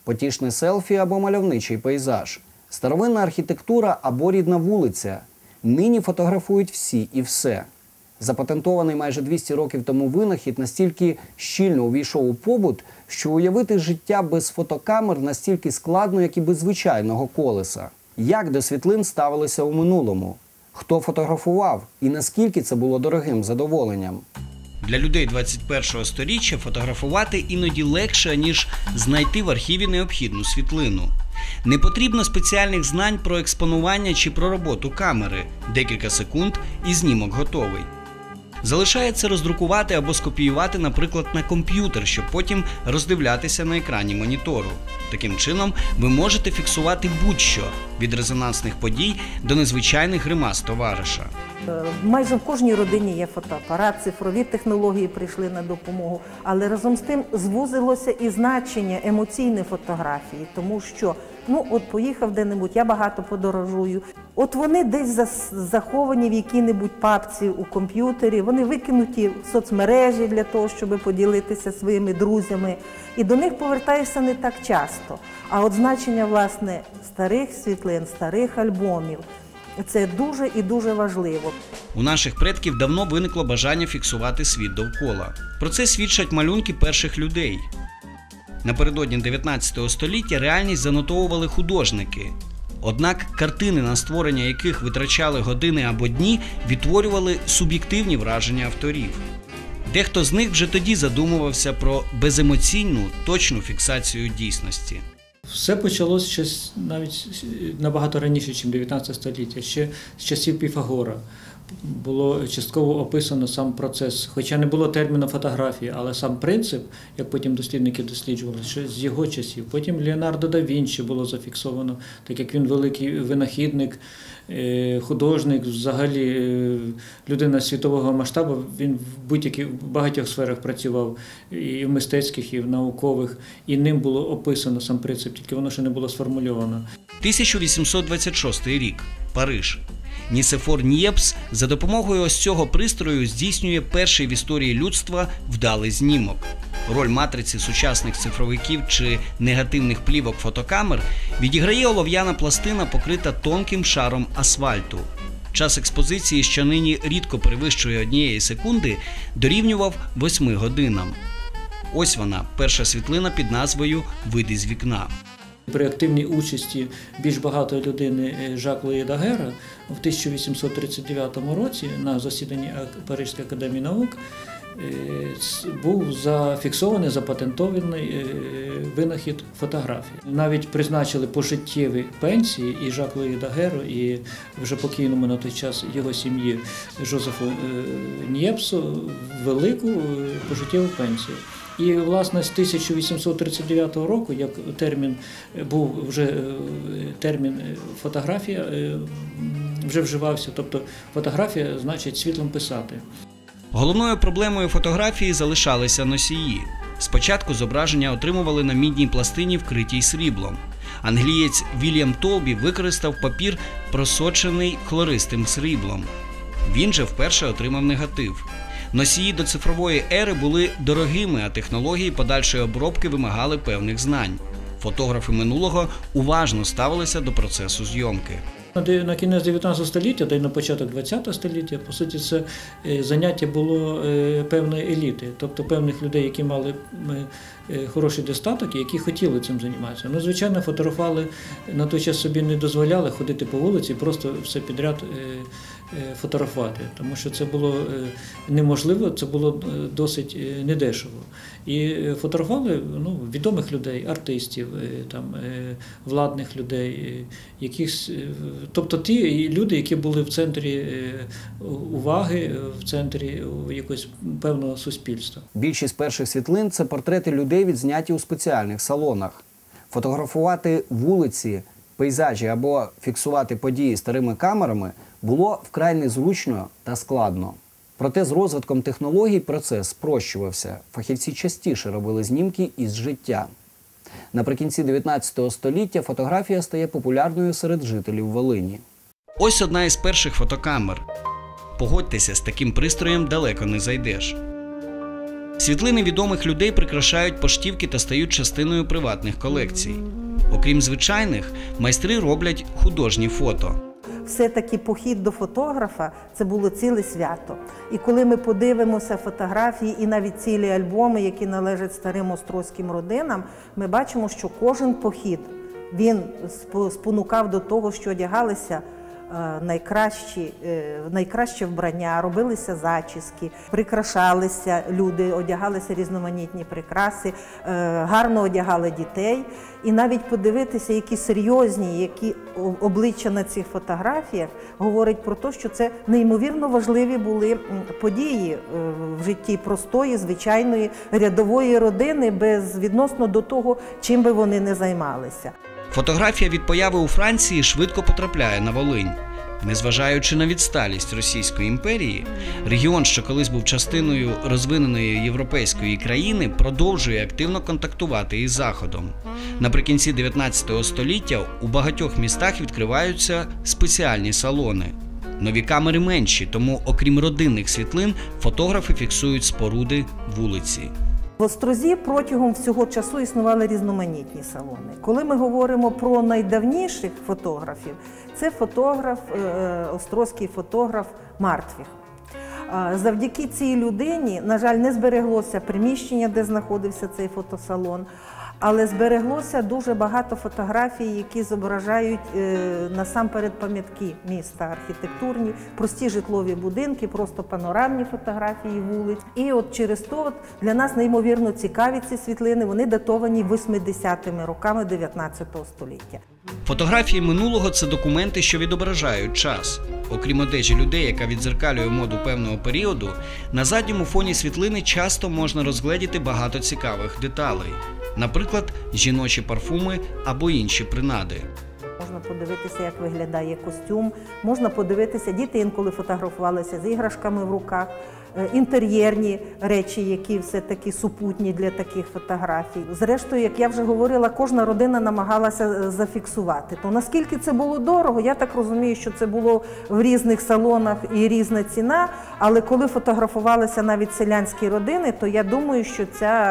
потішне селфі або мальовничий пейзаж, старовинна архітектура або рідна вулиця. Нині фотографують всі і все. Запатентований майже 200 років тому винахід настільки щільно увійшов у побут, що уявити життя без фотокамер настільки складно, як і без звичайного колеса. Як до світлин ставилися у минулому? Хто фотографував і наскільки це було дорогим задоволенням? Для людей 21-го сторіччя фотографувати іноді легше, ніж знайти в архіві необхідну світлину. Не потрібно спеціальних знань про експонування чи про роботу камери. Декілька секунд і знімок готовий. Залишається роздрукувати або скопіювати, наприклад, на комп'ютер, щоб потім роздивлятися на екрані монітору. Таким чином, ви можете фіксувати будь-що – від резонансних подій до незвичайних гримас товариша. Майже в кожній родині є фотоапарат, цифрові технології прийшли на допомогу, але разом з тим звузилося і значення емоційної фотографії, тому що, от поїхав де-небудь, я багато подорожую, от вони десь заховані в якій-небудь папці у комп'ютері, вони викинуті в соцмережі для того, щоб поділитися своїми друзями, і до них повертаєшся не так часто. А от значення, власне, старих світлин, старих альбомів, це дуже і дуже важливо. У наших предків давно виникло бажання фіксувати світ довкола. Про це свідчать малюнки перших людей. Напередодні 19 століття реальність занотовували художники. Однак картини, на створення яких витрачали години або дні, відтворювали суб'єктивні враження авторів. Дехто з них вже тоді задумувався про беземоційну, точну фіксацію дійсності. Все почалося ще навіть набагато раніше, ніж 19 століття, ще з часів Піфагора. Було частково описано сам процес, хоча не було терміну фотографії, але сам принцип, як потім дослідники досліджували, що з його часів. Потім Леонардо да Вінчі було зафіксовано, так як він великий винахідник, художник, взагалі людина світового масштабу, він в багатьох сферах працював, і в мистецьких, і в наукових, і ним було описано сам принцип, тільки воно ще не було сформульовано. 1826 рік. Париж. Нісефор Ньєпс за допомогою ось цього пристрою здійснює перший в історії людства вдалий знімок. Роль матриці сучасних цифровиків чи негативних плівок фотокамер відіграє олов'яна пластина, покрита тонким шаром асфальту. Час експозиції, що нині рідко перевищує 1 секунди, дорівнював 8 годинам. Ось вона, перша світлина під назвою «Вид із вікна». При активній участі більш багатої людини Жак-Луї Дагера в 1839 році на засіданні Паризької академії наук був зафіксований, запатентований винахід фотографії. Навіть призначили пожиттєві пенсії і Жак-Луї Дагеру, і вже покійному на той час його сім'ї Жозефу Ньєпсу велику пожиттєву пенсію. І, власне, з 1839 року, як був вже термін фотографія, вже вживався, тобто фотографія значить світлом писати. Головною проблемою фотографії залишалися носії. Спочатку зображення отримували на мідній пластині, вкритій сріблом. Англієць Вільям Толбі використав папір, просочений хлористим сріблом. Він же вперше отримав негатив. Носії до цифрової ери були дорогими, а технології подальшої обробки вимагали певних знань. Фотографи минулого уважно ставилися до процесу зйомки. На кінець 19 століття, та й на початок 20 століття, по суті, це заняття було певної еліти, тобто певних людей, які мали хороший достаток і які хотіли цим займатися. Звичайно, фотографували, на той час собі не дозволяли ходити по вулиці і просто все підряд фотографувати, тому що це було неможливо, це було досить недешево. І фотографували відомих людей, артистів, владних людей, тобто ті люди, які були в центрі уваги, в центрі якогось певного суспільства. Більшість перших світлин – це портрети людей, відзняті у спеціальних салонах. Фотографувати вулиці, пейзажі або фіксувати події старими камерами було вкрай незручно та складно. Проте з розвитком технологій процес спрощувався. Фахівці частіше робили знімки із життя. Наприкінці 19 століття фотографія стає популярною серед жителів Волині. Ось одна із перших фотокамер. Погодьтеся, з таким пристроєм далеко не зайдеш. Світлини відомих людей прикрашають поштівки та стають частиною приватних колекцій. Окрім звичайних, майстри роблять художні фото. Все-таки похід до фотографа – це було ціле свято. І коли ми подивимося фотографії і навіть цілі альбоми, які належать старим острозьким родинам, ми бачимо, що кожен похід, він спонукав до того, що одягалися найкраще вбрання, робилися зачіски, прикрашалися люди, одягалися різноманітні прикраси, гарно одягали дітей. І навіть подивитися, які серйозні, які обличчя на цих фотографіях, говорить про те, що це неймовірно важливі були події в житті простої, звичайної, рядової родини, безвідносно до того, чим би вони не займалися. Фотографія від появи у Франції швидко потрапляє на Волинь. Незважаючи на відсталість Російської імперії, регіон, що колись був частиною розвиненої європейської країни, продовжує активно контактувати із Заходом. Наприкінці 19 століття у багатьох містах відкриваються спеціальні салони. Нові камери менші, тому окрім родинних світлин, фотографи фіксують споруди, вулиці. В Острозі протягом всього часу існували різноманітні салони. Коли ми говоримо про найдавніших фотографів, це острозький фотограф Мартвіх. Завдяки цій людині, на жаль, не збереглося приміщення, де знаходився цей фотосалон, але збереглося дуже багато фотографій, які зображають насамперед пам'ятки міста, архітектурні, прості житлові будинки, просто панорамні фотографії вулиць. І от через то для нас неймовірно цікаві ці світлини, вони датовані 80-ми роками 19 століття. Фотографії минулого – це документи, що відображають час. Окрім одежі людей, яка віддзеркалює моду певного періоду, на задньому фоні світлини часто можна розгледіти багато цікавих деталей. Наприклад, жіночі парфуми або інші принади. Можна подивитися, як виглядає костюм, можна подивитися, діти інколи фотографувалися з іграшками в руках, інтер'єрні речі, які все-таки супутні для таких фотографій. Зрештою, як я вже говорила, кожна родина намагалася зафіксувати. То наскільки це було дорого, я так розумію, що це було в різних салонах і різна ціна, але коли фотографувалися навіть селянські родини, то я думаю, що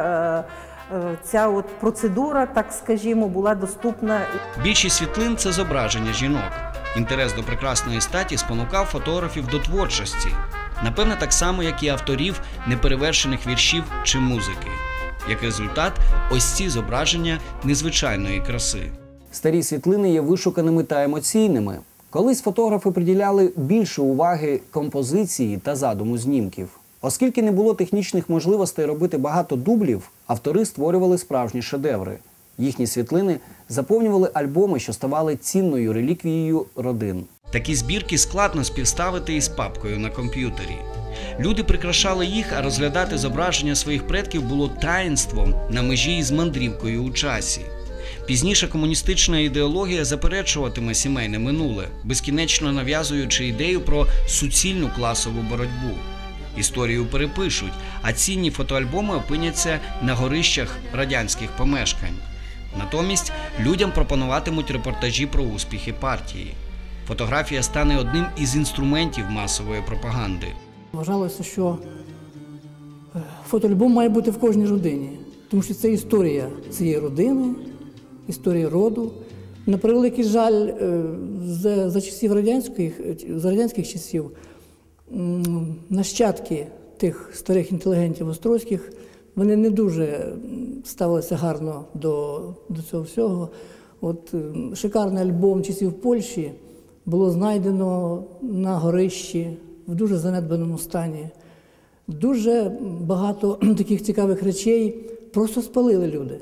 ця от процедура, так скажімо, була доступна. Більшість світлин – це зображення жінок. Інтерес до прекрасної статі спонукав фотографів до творчості. Напевне, так само, як і авторів неперевершених віршів чи музики. Як результат, ось ці зображення незвичайної краси. Старі світлини є вишуканими та емоційними. Колись фотографи приділяли більше уваги композиції та задуму знімків. Оскільки не було технічних можливостей робити багато дублів, автори створювали справжні шедеври. Їхні світлини заповнювали альбоми, що ставали цінною реліквією родин. Такі збірки складно співставити із папкою на комп'ютері. Люди прикрашали їх, а розглядати зображення своїх предків було таїнством на межі із мандрівкою у часі. Пізніше комуністична ідеологія заперечуватиме сімейне минуле, безкінечно нав'язуючи ідею про суцільну класову боротьбу. Історію перепишуть, а цінні фотоальбоми опиняться на горищах радянських помешкань. Натомість людям пропонуватимуть репортажі про успіхи партії. Фотографія стане одним із інструментів масової пропаганди. Вважалося, що фотоальбом має бути в кожній родині, тому що це історія цієї родини, історія роду. На превеликий жаль, за часів радянських часів нащадки тих старих інтелігентів острозьких, вони не дуже ставилися гарно до цього всього. От шикарний альбом часів Польщі було знайдено на горищі в дуже занедбаному стані. Дуже багато таких цікавих речей просто спалили люди.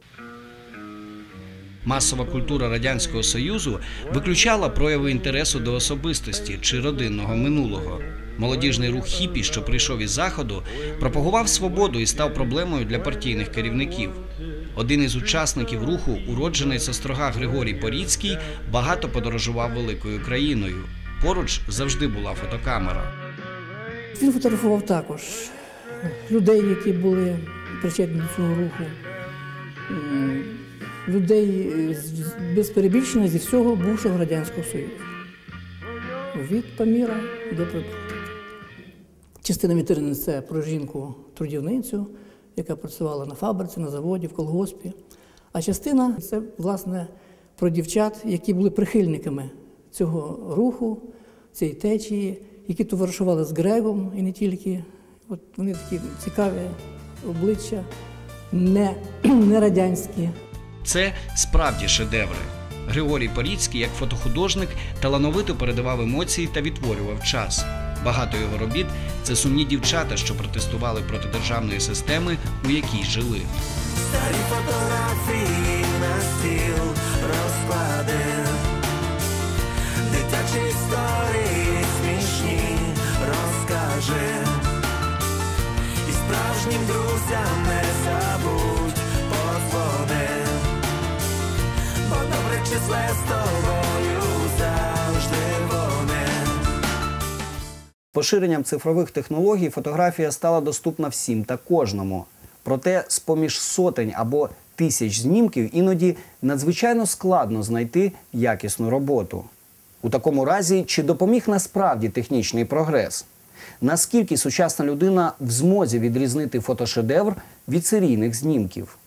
Масова культура Радянського Союзу виключала прояви інтересу до особистості чи родинного минулого. Молодіжний рух хіпі, що прийшов із Заходу, пропагував свободу і став проблемою для партійних керівників. Один із учасників руху, уродженець Острога Григорій Поріцький, багато подорожував великою країною. Поруч завжди була фотокамера. Він фотографував також людей, які були причетні до цього руху, людей без перебільшення зі всього бувшого Радянського Союзу. Від Паміра до Прибалтики. Частина вітрини – це про жінку-трудівницю, яка працювала на фабриці, на заводі, в колгоспі. А частина – це, власне, про дівчат, які були прихильниками цього руху, цієї течії, які товаришували з Грегом і не тільки. От вони такі цікаві обличчя, не радянські. Це справді шедеври. Григорій Поріцький, як фотохудожник, талановито передавав емоції та відтворював час. Багато його робіт – це сумні дівчата, що протестували проти державної системи, у якій жили. Старі фотографії на стіл розклади, дитячі історії смішні розкажи, і справжнім друзям не забудь подзвони, бо добре числе з тобою завжди вони. Поширенням цифрових технологій фотографія стала доступна всім та кожному. Проте з-поміж сотень або тисяч знімків іноді надзвичайно складно знайти якісну роботу. У такому разі, чи допоміг насправді технічний прогрес? Наскільки сучасна людина в змозі відрізнити фотошедевр від серійних знімків?